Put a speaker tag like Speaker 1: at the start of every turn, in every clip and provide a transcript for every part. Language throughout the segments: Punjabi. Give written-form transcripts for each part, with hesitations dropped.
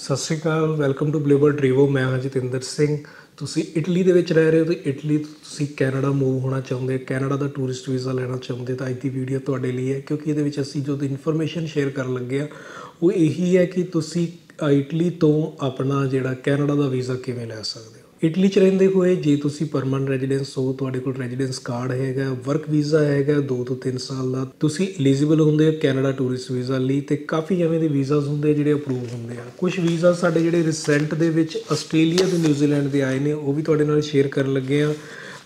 Speaker 1: ਸਤਿ Sri Akal, welcome to global ਟਰੀਵੋ। ਮੈਂ ਹਾਂ ਜਤਿੰਦਰ ਸਿੰਘ। ਤੁਸੀਂ ਇਟਲੀ ਦੇ ਵਿੱਚ ਰਹਿ ਰਹੇ ਹੋ ਤੇ ਇਟਲੀ ਤੋਂ ਤੁਸੀਂ ਕੈਨੇਡਾ ਮੂਵ ਹੋਣਾ ਚਾਹੁੰਦੇ, ਕੈਨੇਡਾ ਦਾ ਟੂਰਿਸਟ ਵੀਜ਼ਾ ਲੈਣਾ ਚਾਹੁੰਦੇ ਤਾਂ ਅੱਜ ਦੀ ਵੀਡੀਓ ਤੁਹਾਡੇ ਲਈ ਹੈ, ਕਿਉਂਕਿ ਇਹਦੇ ਵਿੱਚ ਅਸੀਂ ਜੋ ਇਨਫੋਰਮੇਸ਼ਨ ਸ਼ੇਅਰ ਕਰਨ ਲੱਗੇ ਹਾਂ ਉਹ ਇਹੀ ਹੈ ਕਿ ਤੁਸੀਂ ਇਟਲੀ ਤੋਂ ਆਪਣਾ ਜਿਹੜਾ ਕੈਨੇਡਾ ਦਾ ਵੀਜ਼ਾ ਕਿਵੇਂ ਲੈ ਸਕਦੇ ਹੋ। ਇਟਲੀ 'ਚ ਰਹਿੰਦੇ ਹੋਏ ਜੇ ਤੁਸੀਂ ਪਰਮਾਨੈਂਟ ਰੈਜ਼ੀਡੈਂਸ ਹੋ, ਤੁਹਾਡੇ ਕੋਲ ਰੈਜ਼ੀਡੈਂਸ ਕਾਰਡ ਹੈਗਾ, ਵਰਕ ਵੀਜ਼ਾ ਹੈਗਾ 2 ਤੋਂ 3 ਸਾਲ ਦਾ, ਤੁਸੀਂ ਐਲੀਜੀਬਲ ਹੁੰਦੇ ਹੋ ਕੈਨੇਡਾ ਟੂਰਿਸਟ ਵੀਜ਼ਾ ਲਈ। ਤੇ ਕਾਫੀ ਐਵੇਂ ਦੇ ਵੀਜ਼ਾਸ ਹੁੰਦੇ ਜਿਹੜੇ ਅਪਰੂਵ ਹੁੰਦੇ ਆ। ਕੁਝ ਵੀਜ਼ਾ ਸਾਡੇ ਜਿਹੜੇ ਰਿਸੈਂਟ ਦੇ ਵਿੱਚ ਆਸਟ੍ਰੇਲੀਆ ਤੇ ਨਿਊਜ਼ੀਲੈਂਡ ਦੇ ਆਏ ਨੇ ਉਹ ਵੀ ਤੁਹਾਡੇ ਨਾਲ ਸ਼ੇਅਰ ਕਰਨ ਲੱਗੇ ਆ।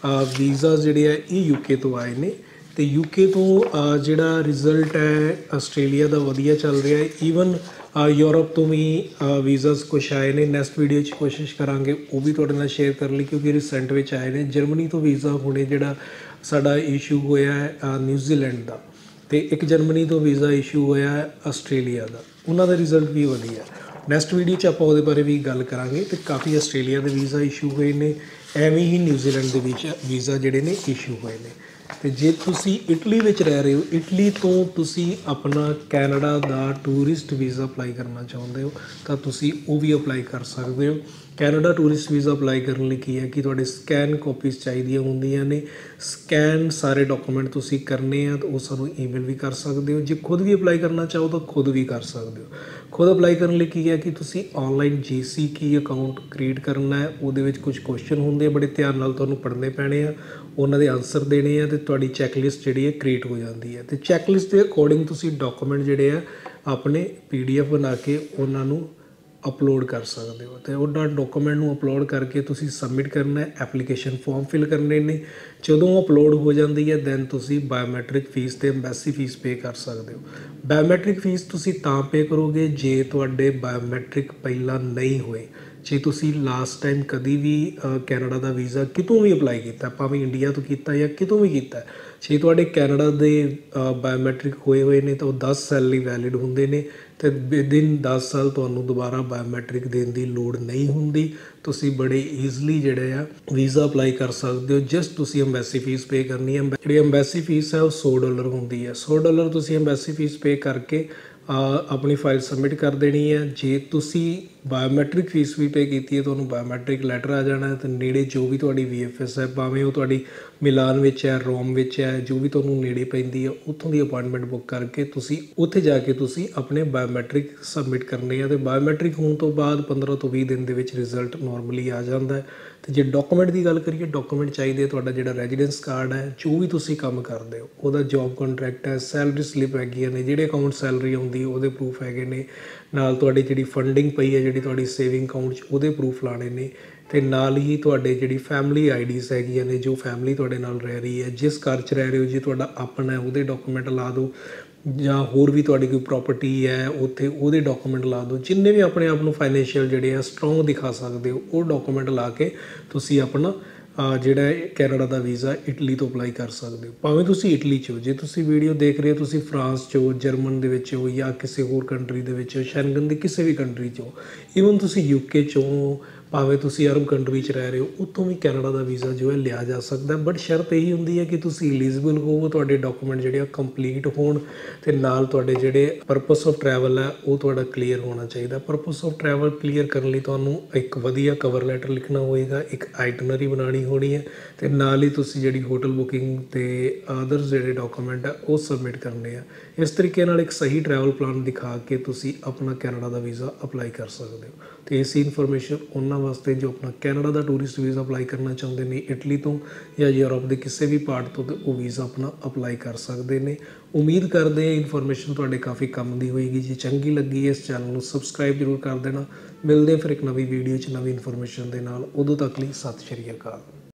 Speaker 1: ਵੀਜ਼ਾ ਜਿਹੜੇ ਆ ਇਹ ਯੂਕੇ ਤੋਂ ਆਏ ਨੇ ਤੇ ਯੂਕੇ ਤੋਂ ਜਿਹੜਾ ਰਿਜ਼ਲਟ ਹੈ ਆਸਟ੍ਰੇਲੀਆ ਦਾ ਵਧੀਆ ਚੱਲ ਰਿਹਾ ਹੈ। ਈਵਨ ਯੂਰਪ ਤੋਂ ਵੀ ਵੀਜ਼ਾਸ ਕੁਛ ਆਏ ਨੇ। ਨੈਕਸਟ ਵੀਡੀਓ 'ਚ ਕੋਸ਼ਿਸ਼ ਕਰਾਂਗੇ ਉਹ ਵੀ ਤੁਹਾਡੇ ਨਾਲ ਸ਼ੇਅਰ ਕਰਨ ਲਈ, ਕਿਉਂਕਿ ਰਿਸੈਂਟ ਵਿੱਚ ਆਏ ਨੇ। ਜਰਮਨੀ ਤੋਂ ਵੀਜ਼ਾ ਹੁਣੇ ਜਿਹੜਾ ਸਾਡਾ ਇਸ਼ੂ ਹੋਇਆ ਹੈ ਨਿਊਜ਼ੀਲੈਂਡ ਦਾ, ਤੇ ਇੱਕ ਜਰਮਨੀ ਤੋਂ ਵੀਜ਼ਾ ਇਸ਼ੂ ਹੋਇਆ ਹੈ ਆਸਟ੍ਰੇਲੀਆ ਦਾ, ਉਹਨਾਂ ਦਾ ਰਿਜ਼ਲਟ ਵੀ ਵਧੀਆ। ਨੈਕਸਟ ਵੀਡੀਓ 'ਚ ਆਪਾਂ ਉਹਦੇ ਬਾਰੇ ਵੀ ਗੱਲ ਕਰਾਂਗੇ। ਤੇ ਕਾਫੀ ਆਸਟ੍ਰੇਲੀਆ ਦੇ ਵੀਜ਼ਾ ਇਸ਼ੂ ਹੋਏ ਨੇ, ਐਵੇਂ ਹੀ ਨਿਊਜ਼ੀਲੈਂਡ ਦੇ ਵਿੱਚ ਵੀਜ਼ਾ ਜਿਹੜੇ ਨੇ ਇਸ਼ੂ ਹੋਏ ਨੇ। ਤੇ ਜੇ ਤੁਸੀਂ ਇਟਲੀ ਵਿੱਚ ਰਹਿ ਰਹੇ ਹੋ, ਇਟਲੀ ਤੋਂ ਤੁਸੀਂ ਆਪਣਾ ਕੈਨੇਡਾ ਦਾ ਟੂਰਿਸਟ ਵੀਜ਼ਾ ਅਪਲਾਈ ਕਰਨਾ ਚਾਹੁੰਦੇ ਹੋ ਤਾਂ ਤੁਸੀਂ ਉਹ ਵੀ ਅਪਲਾਈ ਕਰ ਸਕਦੇ ਹੋ। ਕੈਨੇਡਾ ਟੂਰਿਸਟ ਵੀਜ਼ਾ ਅਪਲਾਈ ਕਰਨ ਲਈ ਕੀ ਹੈ ਕਿ ਤੁਹਾਡੇ ਸਕੈਨ ਕਾਪੀਜ਼ ਚਾਹੀਦੀਆਂ ਹੁੰਦੀਆਂ ਨੇ। ਸਕੈਨ ਸਾਰੇ ਡਾਕੂਮੈਂਟ ਤੁਸੀਂ ਕਰਨੇ ਆ ਤਾਂ ਉਹ ਸਾਨੂੰ ਈਮੇਲ ਵੀ ਕਰ ਸਕਦੇ ਹੋ। ਜੇ ਖੁਦ ਵੀ ਅਪਲਾਈ ਕਰਨਾ ਚਾਹੋ ਤਾਂ ਖੁਦ ਵੀ ਕਰ ਸਕਦੇ ਹੋ। ਖੁਦ ਅਪਲਾਈ ਕਰਨ ਲਈ ਕੀ ਹੈ ਕਿ ਤੁਸੀਂ ਔਨਲਾਈਨ JCK ਅਕਾਊਂਟ ਕ੍ਰੀਏਟ ਕਰਨਾ ਹੈ। ਉਹਦੇ ਵਿੱਚ ਕੁਝ ਕੁਐਸਚਨ ਹੁੰਦੇ ਆ, ਬੜੇ ਧਿਆਨ ਨਾਲ ਤੁਹਾਨੂੰ ਪੜ੍ਹਨੇ ਪੈਣੇ ਆ, ਉਹਨਾਂ ਦੇ ਆਨਸਰ ਦੇਣੇ ਆ ਤੇ ਤੁਹਾਡੀ ਚੈੱਕਲਿਸਟ ਜਿਹੜੀ ਹੈ ਕ੍ਰੀਏਟ ਹੋ ਜਾਂਦੀ ਹੈ। ਤੇ ਚੈੱਕਲਿਸਟ ਦੇ ਅਕੋਰਡਿੰਗ ਤੁਸੀਂ ਡਾਕੂਮੈਂਟ ਜਿਹੜੇ ਆ ਆਪਣੇ PDF ਬਣਾ ਕੇ ਉਹਨਾਂ ਨੂੰ ਅਪਲੋਡ ਕਰ ਸਕਦੇ ਹੋ। ਅਤੇ ਉਹਨਾਂ ਡਾਕੂਮੈਂਟ ਨੂੰ ਅਪਲੋਡ ਕਰਕੇ ਤੁਸੀਂ ਸਬਮਿਟ ਕਰਨਾ ਹੈ। ਐਪਲੀਕੇਸ਼ਨ ਫੋਰਮ ਫਿਲ ਕਰਨੇ ਨੇ। ਜਦੋਂ ਅਪਲੋਡ ਹੋ ਜਾਂਦੀ ਹੈ ਦੈਨ ਤੁਸੀਂ ਬਾਇਓਮੈਟ੍ਰਿਕ ਫੀਸ ਅਤੇ ਅੰਬੈਸੀ ਫੀਸ ਪੇ ਕਰ ਸਕਦੇ ਹੋ। ਬਾਇਓਮੈਟ੍ਰਿਕ ਫੀਸ ਤੁਸੀਂ ਤਾਂ ਪੇ ਕਰੋਗੇ ਜੇ ਤੁਹਾਡੇ ਬਾਇਓਮੈਟ੍ਰਿਕ ਪਹਿਲਾਂ ਨਹੀਂ ਹੋਏ। ਜੇ ਤੁਸੀਂ ਲਾਸਟ ਟਾਈਮ ਕਦੀ ਵੀ ਕੈਨੇਡਾ ਦਾ ਵੀਜ਼ਾ ਕਿਤੋਂ ਵੀ ਅਪਲਾਈ ਕੀਤਾ, ਭਾਵੇਂ ਇੰਡੀਆ ਤੋਂ ਕੀਤਾ ਜਾਂ ਕਿਤੋਂ ਵੀ ਕੀਤਾ, ਜੇ ਤੁਹਾਡੇ ਕੈਨੇਡਾ ਦੇ ਬਾਇਓਮੈਟ੍ਰਿਕ ਹੋਏ ਨੇ ਤਾਂ ਉਹ 10 ਸਾਲ ਲਈ ਵੈਲਿਡ ਹੁੰਦੇ ਨੇ ਅਤੇ ਵਿਦਿਨ 10 ਸਾਲ ਤੁਹਾਨੂੰ ਦੁਬਾਰਾ ਬਾਇਓਮੈਟ੍ਰਿਕ ਦੇਣ ਦੀ ਲੋੜ ਨਹੀਂ ਹੁੰਦੀ। ਤੁਸੀਂ ਬੜੇ ਈਜ਼ਲੀ ਜਿਹੜੇ ਆ ਵੀਜ਼ਾ ਅਪਲਾਈ ਕਰ ਸਕਦੇ ਹੋ। ਜਸਟ ਤੁਸੀਂ ਅੰਬੈਸੀ ਫੀਸ ਪੇ ਕਰਨੀ ਹੈ। ਜਿਹੜੀ ਅੰਬੈਸੀ ਫੀਸ ਹੈ ਉਹ $100 ਹੁੰਦੀ ਹੈ। $100 ਤੁਸੀਂ ਅੰਬੈਸੀ ਫੀਸ ਪੇ ਕਰਕੇ ਆਪਣੀ ਫਾਈਲ ਸਬਮਿਟ ਕਰ ਦੇਣੀ ਹੈ। ਜੇ ਤੁਸੀਂ ਬਾਇਓਮੈਟ੍ਰਿਕ ਫੀਸ ਵੀ ਪੇ ਕੀਤੀ ਹੈ ਤੁਹਾਨੂੰ ਬਾਇਓਮੈਟ੍ਰਿਕ ਲੈਟਰ ਆ ਜਾਣਾ ਅਤੇ ਨੇੜੇ ਜੋ ਵੀ ਤੁਹਾਡੀ VFS ਹੈ, ਭਾਵੇਂ ਉਹ ਤੁਹਾਡੀ ਮਿਲਾਨ ਵਿੱਚ ਹੈ, ਰੋਮ ਵਿੱਚ ਹੈ, ਜੋ ਵੀ ਤੁਹਾਨੂੰ ਨੇੜੇ ਪੈਂਦੀ ਹੈ ਉੱਥੋਂ ਦੀ ਅਪਾਇੰਟਮੈਂਟ ਬੁੱਕ ਕਰਕੇ ਤੁਸੀਂ ਉੱਥੇ ਜਾ ਕੇ ਤੁਸੀਂ ਆਪਣੇ ਬਾਇਓਮੈਟ੍ਰਿਕ ਸਬਮਿਟ ਕਰਨੇ ਆ। ਅਤੇ ਬਾਇਓਮੈਟ੍ਰਿਕ ਹੋਣ ਤੋਂ ਬਾਅਦ 15 ਤੋਂ 20 ਦਿਨ ਦੇ ਵਿੱਚ ਰਿਜ਼ਲਟ ਨੋਰਮਲੀ ਆ ਜਾਂਦਾ ਹੈ। ਅਤੇ ਜੇ ਡਾਕੂਮੈਂਟ ਦੀ ਗੱਲ ਕਰੀਏ, ਡਾਕੂਮੈਂਟ ਚਾਹੀਦੇ ਤੁਹਾਡਾ ਜਿਹੜਾ ਰੈਜ਼ੀਡੈਂਸ ਕਾਰਡ ਹੈ, ਜੋ ਵੀ ਤੁਸੀਂ ਕੰਮ ਕਰਦੇ ਹੋ ਉਹਦਾ ਜੋਬ ਕੰਟਰੈਕਟ ਹੈ, ਸੈਲਰੀ ਸਲਿੱਪ ਹੈਗੀਆਂ ਨੇ, ਜਿਹੜੇ ਅਕਾਊਂਟ ਸੈਲਰੀ ਆਉਂਦੀ ਉਹਦੇ ਪ੍ਰੂਫ ਹੈਗੇ ਨੇ, ਨਾਲ ਤੁਹਾਡੀ ਜਿਹੜੀ ਫੰਡਿੰਗ ਪਈ ਹੈ ਜਿਹੜੀ ਤੁਹਾਡੀ ਸੇਵਿੰਗ ਅਕਾਊਂਟ 'ਚ ਉਹਦੇ ਪ੍ਰੂਫ ਲਾਣੇ ਨੇ, ਅਤੇ ਨਾਲ ਹੀ ਤੁਹਾਡੇ ਜਿਹੜੀ ਫੈਮਿਲੀ IDs ਹੈਗੀਆਂ ਨੇ, ਜੋ ਫੈਮਿਲੀ ਤੁਹਾਡੇ ਨਾਲ ਰਹਿ ਰਹੀ ਹੈ, ਜਿਸ ਘਰ 'ਚ ਰਹਿ ਰਹੇ ਹੋ, ਜੇ ਤੁਹਾਡਾ ਆਪਣਾ ਉਹਦੇ ਡਾਕੂਮੈਂਟ ਲਾ ਦਿਓ, ਜਾਂ ਹੋਰ ਵੀ ਤੁਹਾਡੀ ਕੋਈ ਪ੍ਰੋਪਰਟੀ ਹੈ ਉੱਥੇ ਉਹਦੇ ਡਾਕੂਮੈਂਟ ਲਾ ਦਿਓ। ਜਿੰਨੇ ਵੀ ਆਪਣੇ ਆਪ ਨੂੰ ਫਾਈਨੈਂਸ਼ੀਅਲ ਜਿਹੜੇ ਆ ਸਟਰੋਂਗ ਦਿਖਾ ਸਕਦੇ ਹੋ ਉਹ ਡਾਕੂਮੈਂਟ ਲਾ ਕੇ ਤੁਸੀਂ ਆਪਣਾ ਜਿਹੜਾ ਕੈਨੇਡਾ ਦਾ ਵੀਜ਼ਾ ਇਟਲੀ ਤੋਂ ਅਪਲਾਈ ਕਰ ਸਕਦੇ ਹੋ। ਭਾਵੇਂ ਤੁਸੀਂ ਇਟਲੀ 'ਚ ਹੋ, ਜੇ ਤੁਸੀਂ ਵੀਡੀਓ ਦੇਖ ਰਹੇ ਹੋ ਤੁਸੀਂ ਫਰਾਂਸ 'ਚ ਹੋ, ਜਰਮਨ ਦੇ ਵਿੱਚ ਹੋ, ਜਾਂ ਕਿਸੇ ਹੋਰ ਕੰਟਰੀ ਦੇ ਵਿੱਚ ਹੋ, ਸ਼ੈਂਗਨ ਦੀ ਕਿਸੇ ਵੀ ਕੰਟਰੀ 'ਚ ਹੋ, ਈਵਨ ਤੁਸੀਂ UK 'ਚ ਹੋ, ਭਾਵੇਂ ਤੁਸੀਂ ਅਰਬ ਕੰਟਰੀ 'ਚ ਰਹਿ ਰਹੇ ਹੋ, ਉੱਥੋਂ ਵੀ ਕੈਨੇਡਾ ਦਾ ਵੀਜ਼ਾ ਜੋ ਹੈ ਲਿਆ ਜਾ ਸਕਦਾ। ਬਟ ਸ਼ਰਤ ਇਹੀ ਹੁੰਦੀ ਹੈ ਕਿ ਤੁਸੀਂ ਐਲੀਜੀਬਲ ਹੋਵੋ, ਤੁਹਾਡੇ ਡਾਕੂਮੈਂਟ ਜਿਹੜੇ ਆ ਕੰਪਲੀਟ ਹੋਣ ਅਤੇ ਨਾਲ ਤੁਹਾਡੇ ਜਿਹੜੇ ਪਰਪਸ ਆਫ ਟਰੈਵਲ ਹੈ ਉਹ ਤੁਹਾਡਾ ਕਲੀਅਰ ਹੋਣਾ ਚਾਹੀਦਾ। ਪਰਪਸ ਆਫ ਟਰੈਵਲ ਕਲੀਅਰ ਕਰਨ ਲਈ ਤੁਹਾਨੂੰ ਇੱਕ ਵਧੀਆ ਕਵਰ ਲੈਟਰ ਲਿਖਣਾ ਹੋਏਗਾ, ਇੱਕ ਆਈਟਨਰੀ ਬਣਾਉਣੀ ਹੋਣੀ ਹੈ, ਅਤੇ ਨਾਲ ਹੀ ਤੁਸੀਂ ਜਿਹੜੀ ਹੋਟਲ ਬੁਕਿੰਗ ਅਤੇ ਅਦਰਸ ਜਿਹੜੇ ਡਾਕੂਮੈਂਟ ਆ ਉਹ ਸਬਮਿਟ ਕਰਨੇ ਆ। ਇਸ ਤਰੀਕੇ ਨਾਲ ਇੱਕ ਸਹੀ ਟਰੈਵਲ ਪਲਾਨ ਦਿਖਾ ਕੇ ਤੁਸੀਂ ਆਪਣਾ ਕੈਨੇਡਾ ਦਾ ਵੀਜ਼ਾ ਅਪਲਾਈ ਕਰ ਸਕਦੇ ਹੋ। ਅਤੇ ਇਸੀ ਇਨਫੋਰਮੇਸ਼ਨ ਉਹਨਾਂ ਵਾਸਤੇ ਜੋ ਆਪਣਾ ਕੈਨੇਡਾ ਦਾ ਟੂਰਿਸਟ ਵੀਜ਼ਾ ਅਪਲਾਈ ਕਰਨਾ ਚਾਹੁੰਦੇ ਨੇ ਇਟਲੀ ਤੋਂ ਜਾਂ ਯੂਰਪ ਦੇ ਕਿਸੇ ਵੀ ਪਾਰਟ ਤੋਂ, ਤੇ ਉਹ ਵੀਜ਼ਾ ਆਪਣਾ ਅਪਲਾਈ ਕਰ ਸਕਦੇ ਨੇ। ਉਮੀਦ ਕਰਦੇ ਹਾਂ ਇਨਫੋਰਮੇਸ਼ਨ ਤੁਹਾਡੇ ਕਾਫੀ ਕੰਮ ਦੀ ਹੋਏਗੀ। ਜੇ ਚੰਗੀ ਲੱਗੀ ਇਸ ਚੈਨਲ ਨੂੰ ਸਬਸਕ੍ਰਾਈਬ ਜ਼ਰੂਰ ਕਰ ਦੇਣਾ। ਮਿਲਦੇ ਫਿਰ ਇੱਕ ਨਵੀਂ ਵੀਡੀਓ 'ਚ ਨਵੀਂ ਇਨਫੋਰਮੇਸ਼ਨ ਦੇ ਨਾਲ। ਉਦੋਂ ਤੱਕ ਲਈ ਸਤਿ ਸ਼੍ਰੀ ਅਕਾਲ।